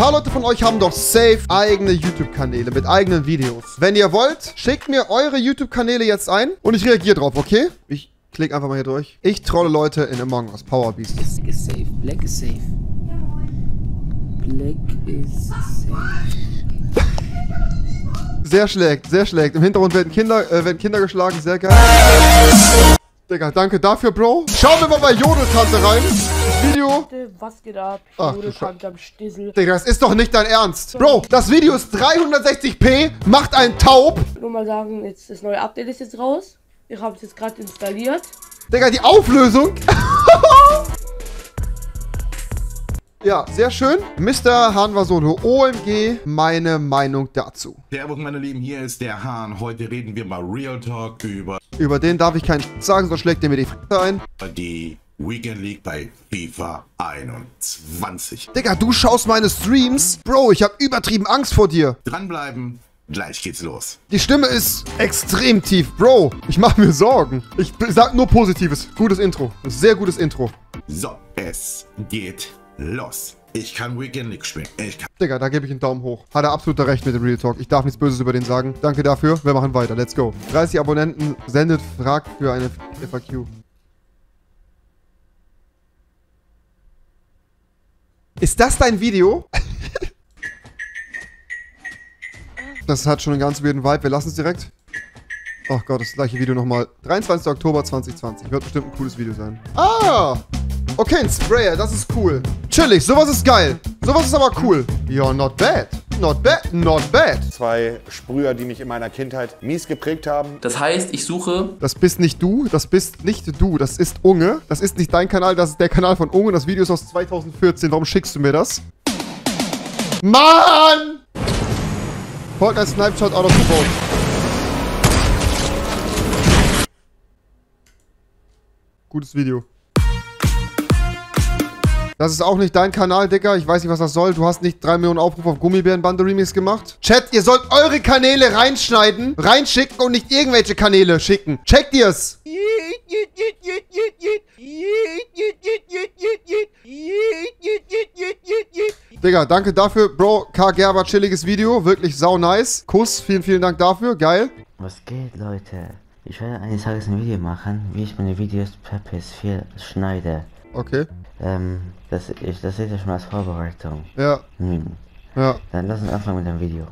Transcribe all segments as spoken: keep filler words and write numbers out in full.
paar Leute von euch haben doch safe eigene YouTube-Kanäle mit eigenen Videos. Wenn ihr wollt, schickt mir eure YouTube-Kanäle jetzt ein und ich reagiere drauf, okay? Ich klick einfach mal hier durch. Ich trolle Leute in Among Us. Power Beast. Black is safe. Black is safe. Black is safe. Sehr schlägt, sehr schlägt. Im Hintergrund werden Kinder, äh, werden Kinder geschlagen. Sehr geil. Digga, danke dafür, Bro. Schauen wir mal bei Jodeltante rein. Das Video. Was geht ab? Ach, Jodeltante am Stissel. Digga, das ist doch nicht dein Ernst. Bro, das Video ist dreihundertsechzig p, macht einen taub. Nur mal sagen, jetzt das neue Update ist jetzt raus. Ich habe es jetzt gerade installiert. Digga, die Auflösung. Ja, sehr schön. Mister Hanwasodo, O M G, meine Meinung dazu. Servus, meine Lieben, hier ist der Hahn. Heute reden wir mal Real Talk über... Über den darf ich keinen sagen, sonst schlägt er mir die Fresse ein. die Weekend League bei FIFA einundzwanzig. Digga, du schaust meine Streams. Bro, ich habe übertrieben Angst vor dir. Dranbleiben, gleich geht's los. Die Stimme ist extrem tief. Bro, ich mache mir Sorgen. Ich sag nur Positives. Gutes Intro. Sehr gutes Intro. So, es geht los. Ich kann Weekend League spielen. Ich kann. Digga, da gebe ich einen Daumen hoch. Hat er absolut recht mit dem Real Talk. Ich darf nichts Böses über den sagen. Danke dafür. Wir machen weiter. Let's go. dreißig Abonnenten. Sendet, fragt für eine F A Q. Ist das dein Video? Das hat schon einen ganz weirden Vibe. Wir lassen es direkt. Oh Gott, das gleiche Video nochmal. dreiundzwanzigster Oktober zweitausendzwanzig. Wird bestimmt ein cooles Video sein. Ah! Okay, ein Sprayer, das ist cool. Chillig, sowas ist geil. Sowas ist aber cool. Ja, not bad. Not bad, not bad. Zwei Sprüher, die mich in meiner Kindheit mies geprägt haben. Das heißt, ich suche... Das bist nicht du, das bist nicht du, das ist Unge. Das ist nicht dein Kanal, das ist der Kanal von Unge. Das Video ist aus zweitausendvierzehn, warum schickst du mir das? Mann! Fortnite Snipeshot out of the boat. Gutes Video. Das ist auch nicht dein Kanal, Digga. Ich weiß nicht, was das soll. Du hast nicht drei Millionen Aufrufe auf Gummibärenbande Remix gemacht. Chat, ihr sollt eure Kanäle reinschneiden, reinschicken und nicht irgendwelche Kanäle schicken. Checkt ihr's? Digga, danke dafür, Bro. K. Gerber, chilliges Video. Wirklich sau nice. Kuss, vielen, vielen Dank dafür. Geil. Was geht, Leute? Ich werde eines Tages ein Video machen, wie ich meine Videos per P S vier schneide. Okay. Ähm, das, ich, das seht ihr schon als Vorbereitung. Ja. Hm. Ja. Dann lass uns anfangen mit dem Video.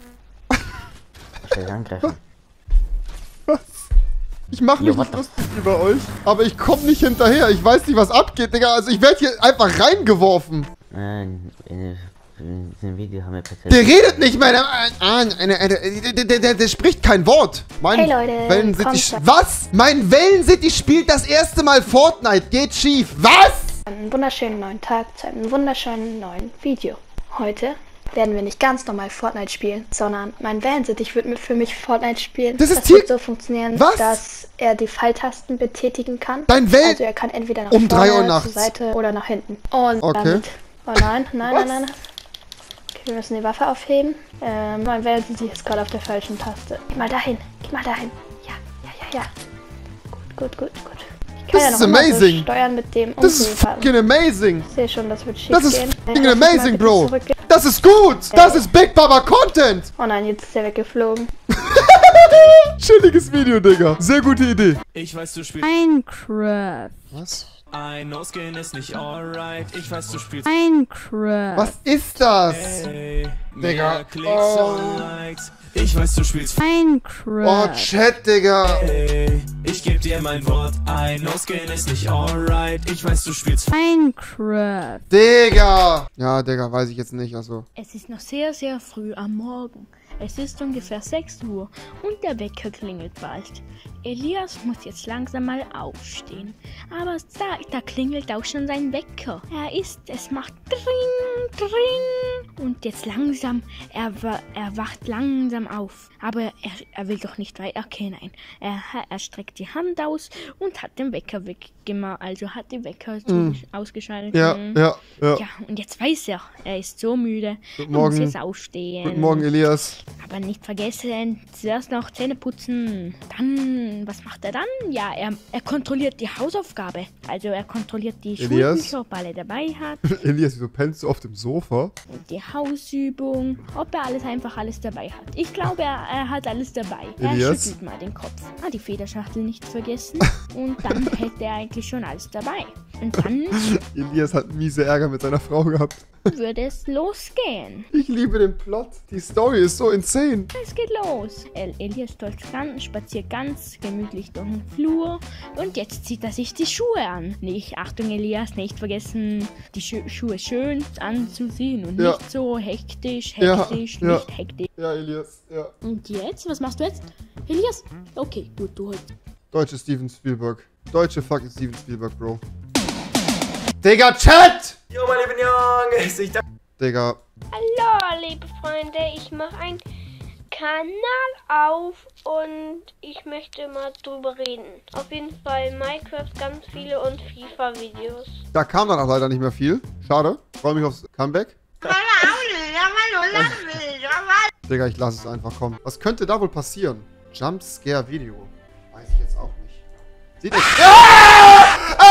Ich will angreifen. Was? Ich mache mich Jo, nicht lustig über euch, aber ich komme nicht hinterher. Ich weiß nicht, was abgeht, Digga. Also ich werde hier einfach reingeworfen. Nein, in, in diesem Video haben wir per Der redet nicht mehr. Der, der, der, der, der, der spricht kein Wort. Mein Hey Leute, Wellen City. kommt- Was? Mein Wellen City spielt das erste Mal Fortnite. Geht schief. Was? Einen wunderschönen neuen Tag zu einem wunderschönen neuen Video. Heute werden wir nicht ganz normal Fortnite spielen, sondern mein Wellensittich wird mit für mich Fortnite spielen. Das ist das hier- wird so funktionieren, Was? dass er die Pfeiltasten betätigen kann. Dein Wellen- Also er kann entweder nach Um drei Uhr vorne, nachts. zur Seite oder nach hinten. Und Okay. damit... Oh nein, nein, Was? nein, nein. Okay, wir müssen die Waffe aufheben. Ähm, mein Wellensittich ist gerade auf der falschen Taste. Geh mal dahin, geh mal dahin. Ja, ja, ja, ja. Gut, gut, gut, gut. Ich kann Das ja ist noch immer so amazing. steuern mit dem Das ist Umzufahren. fucking amazing. Ich sehe schon, das wird schief Das ist gehen. fucking Lass mich mal amazing, bitte Bro. zurückgehen. Das ist gut. Das ist Big Baba Content. Oh nein, jetzt ist er weggeflogen. Chilliges Video, Digga. Sehr gute Idee. Ich weiß, du spielst Minecraft. Was? ein No-Skin ist nicht alright. Ich weiß, du spielst Minecraft. Was ist das? Hey, Digga. mehr Klicks Oh. und Likes. Ich weiß, du spielst Oh, Minecraft. Chat, Digga. Hey, ich geb dir mein Wort. Ein No-Skin ist nicht alright. Ich weiß, du spielst Minecraft. Digga. Ja, Digga, weiß ich jetzt nicht, also. Es ist noch sehr, sehr früh am Morgen. Es ist ungefähr sechs Uhr und der Wecker klingelt bald. Elias muss jetzt langsam mal aufstehen. Aber da, da klingelt auch schon sein Wecker. Er ist, es macht dring, dring. Und jetzt langsam, er, wa- er wacht langsam auf. Aber er, er will doch nicht weiter. Okay, nein. Er, er streckt die Hand aus und hat den Wecker weggemacht. Also hat die Wecker Mm. ausgeschaltet. Ja, Mm. ja, ja. Ja, und jetzt weiß er, er ist so müde. Guten Er muss Morgen. jetzt aufstehen. Guten Morgen, Elias. Aber nicht vergessen, zuerst noch Zähne putzen. Dann dann, was macht er dann? Ja, er, er kontrolliert die Hausaufgabe. Also er kontrolliert die Elias? Schulbücher, ob er alle dabei hat. Elias, wieso pennst du auf dem Sofa? Und die Hausübung, ob er alles einfach alles dabei hat. Ich glaube, er, er hat alles dabei. Elias? Er schüttelt mal den Kopf. Ah, die Federschachtel nicht vergessen. Und dann hätte er eigentlich schon alles dabei. Und dann Elias hat miese Ärger mit seiner Frau gehabt. würde es losgehen. Ich liebe den Plot. Die Story ist so insane. Es geht los. El Elias ganz, spaziert ganz gemütlich durch den Flur und jetzt zieht er sich die Schuhe an. Nicht, Achtung Elias, nicht vergessen, die Schu Schuhe schön anzuziehen und Ja. nicht so hektisch, Ja, hektisch, ja. nicht hektisch. Ja, Elias, ja. Und jetzt? Was machst du jetzt? Elias? Okay, gut, du holst. Deutsche Steven Spielberg. Deutsche fucking Steven Spielberg, Bro. Digga, Chat! Jo, meine lieben Jungs, ich dachte... Digga. Hallo, liebe Freunde, ich mache einen Kanal auf und ich möchte mal drüber reden. Auf jeden Fall Minecraft, ganz viele und FIFA-Videos. Da kam dann auch leider nicht mehr viel. Schade. Freue mich aufs Comeback. Digga, ich lasse es einfach kommen. Was könnte da wohl passieren? Jumpscare-Video. Weiß ich jetzt auch nicht. Sieht nicht. Ah! Ah!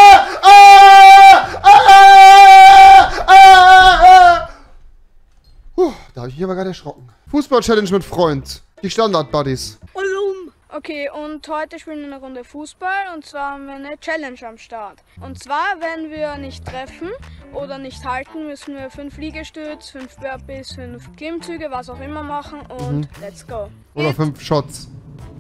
Ah! Ah! Ah! Puh, da habe ich mich aber gerade erschrocken. Fußball-Challenge mit Freund. Die Standard-Buddies. Okay, und heute spielen wir eine Runde Fußball und zwar haben wir eine Challenge am Start. Und zwar, wenn wir nicht treffen oder nicht halten, müssen wir fünf Liegestütz, fünf Burpees, fünf Klimmzüge, was auch immer machen und Mhm. let's go. Oder fünf Shots.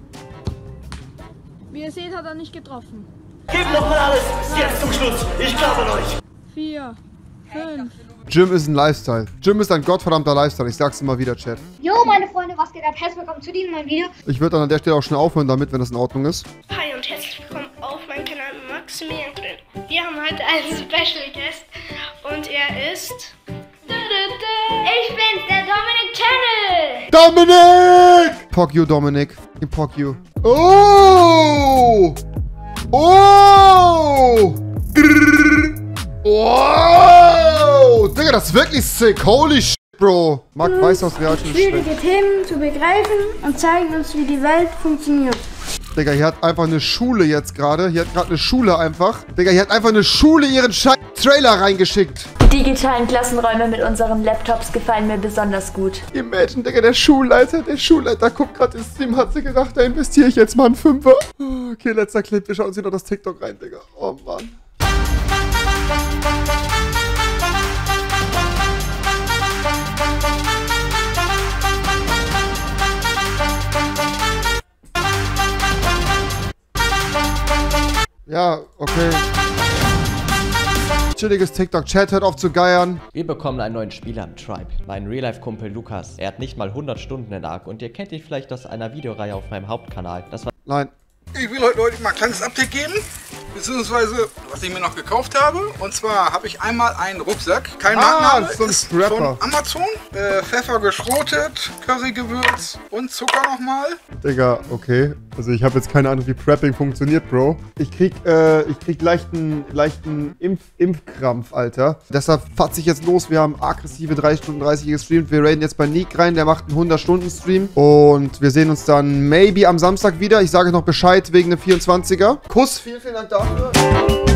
Wie ihr seht, hat er nicht getroffen. Gebt noch mal alles, jetzt zum Schluss, ich glaube an euch. Vier, fünf. Gym ist ein Lifestyle. Gym ist ein gottverdammter Lifestyle. Ich sag's immer wieder, Chat. Jo, meine Freunde, was geht ab? Herzlich willkommen zu diesem neuen Video. Ich würde dann an der Stelle auch schnell aufhören damit, wenn das in Ordnung ist. Hi und herzlich willkommen auf meinem Kanal Maximilian drin. Wir haben heute einen Special Guest und er ist... Ich bin's, der Dominic Channel! Dominic! Pock you, Dominic. Pock you. Oh! Oh! Oh! Digga, das ist wirklich sick. Holy shit, Bro. Marc weiß aus Realschule. Schwierige Themen zu begreifen und zeigen uns, wie die Welt funktioniert. Digga, hier hat einfach eine Schule jetzt gerade. Hier hat gerade eine Schule einfach. Digga, hier hat einfach eine Schule ihren scheiß Trailer reingeschickt. Die digitalen Klassenräume mit unseren Laptops gefallen mir besonders gut. Imagine, Digga, der Schulleiter, der Schulleiter guckt gerade ins Stream, hat sich gedacht, da investiere ich jetzt mal einen Fünfer. Okay, letzter Clip, wir schauen uns hier noch das TikTok rein, Digga. Oh, Mann. Ja, okay. Chilliges TikTok-Chat, hört auf zu geiern. Wir bekommen einen neuen Spieler im Tribe. Mein Real-Life-Kumpel Lukas. Er hat nicht mal hundert Stunden in Ark und ihr kennt ihn vielleicht aus einer Videoreihe auf meinem Hauptkanal. Das war... Nein. Ich will heute euch mal ein kleines Update geben, beziehungsweise was ich mir noch gekauft habe. Und zwar habe ich einmal einen Rucksack, kein Ah, Markenname, so ein ist Scrapper. von Amazon, äh, Pfeffer geschrotet, Currygewürz und Zucker nochmal. Digga, okay. Also ich habe jetzt keine Ahnung, wie Prepping funktioniert, Bro. Ich krieg, äh, ich krieg leichten, leichten Impf Impfkrampf, Alter. Deshalb fatze ich jetzt los. Wir haben aggressive drei Stunden dreißig gestreamt. Wir raiden jetzt bei Nick rein, der macht einen hundert Stunden Stream. Und wir sehen uns dann maybe am Samstag wieder. Ich sage noch Bescheid wegen der vierundzwanziger. Kuss, vielen, vielen Dank dafür.